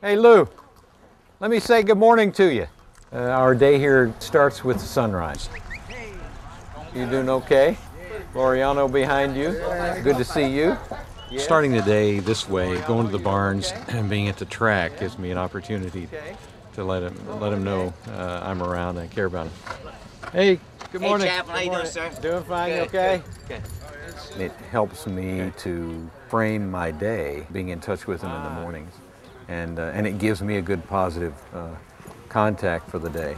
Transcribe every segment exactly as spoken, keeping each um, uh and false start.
Hey Lou, let me say good morning to you. Uh, our day here starts with sunrise. You doing okay? Loriano behind you. Good to see you. Starting the day this way, going to the barns and being at the track gives me an opportunity to let him let him know uh, I'm around and I care about him. Hey, good morning. Hey, Chaplain, how you doing, sir? Doing fine, Good, okay? Good. Good. It helps me to frame my day, being in touch with him in the mornings, and uh, and it gives me a good positive uh, contact for the day.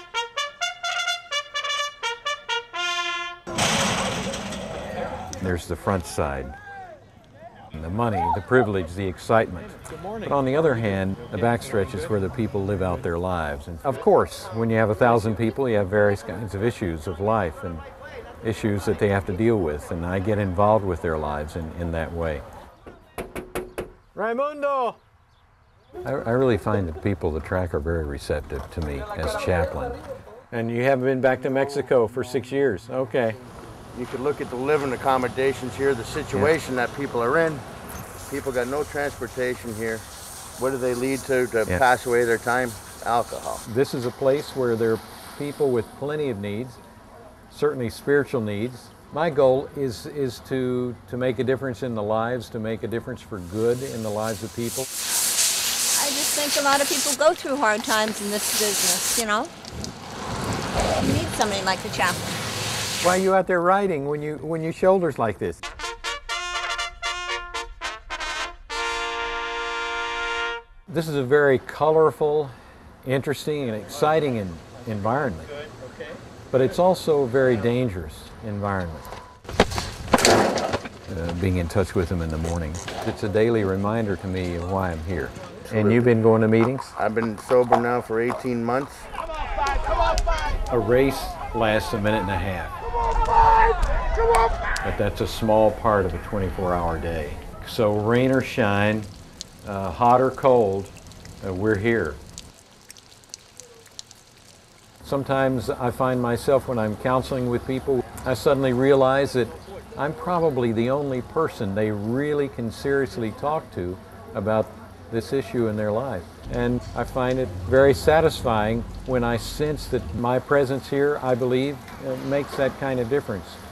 There's the front side. The money, the privilege, the excitement. But on the other hand, the backstretch is where the people live out their lives. And of course, when you have a thousand people, you have various kinds of issues of life and issues that they have to deal with. And I get involved with their lives in, in that way. Raimundo! I, I really find that people at the track are very receptive to me as chaplain. And you haven't been back to Mexico for six years. Okay. You could look at the living accommodations here, the situation yeah. that people are in. People got no transportation here. What do they lead to to yeah. pass away their time? Alcohol. This is a place where there are people with plenty of needs, certainly spiritual needs. My goal is, is to, to make a difference in the lives, to make a difference for good in the lives of people. I just think a lot of people go through hard times in this business, you know. You need somebody like the chaplain. Why are you out there riding when you when you shoulders like this? This is a very colorful, interesting, and exciting in, environment. But it's also a very dangerous environment. Uh, being in touch with them in the morning. It's a daily reminder to me of why I'm here. And you've been going to meetings? I've been sober now for eighteen months. A race lasts a minute and a half. But that's a small part of a twenty-four hour day. So rain or shine, uh, hot or cold, uh, we're here. Sometimes I find myself when I'm counseling with people, I suddenly realize that I'm probably the only person they really can seriously talk to about this issue in their life. And I find it very satisfying when I sense that my presence here, I believe, uh, makes that kind of difference.